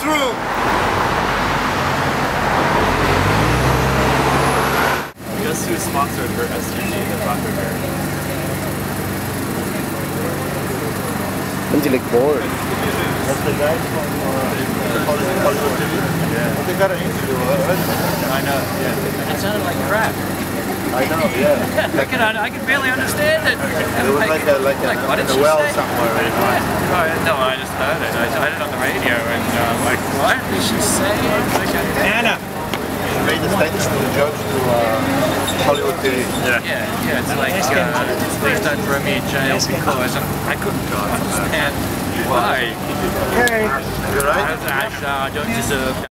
Courtroom! Guess who sponsored her SUV, the Dr. Bear? Lindsay Lohan. That's the guy from Hollywood TV? Yeah. They got an interview with her. I know, yeah. It sounded like crap. I know, yeah. I can barely understand it. It was like what did in a she well say? somewhere. No, I just heard it. I heard it on the radio and like, what did she say? Anna! She made a statement to the judge to Hollywood TV. Yeah, it's like, please don't throw me in jail because I couldn't understand why. Okay. You right? I don't deserve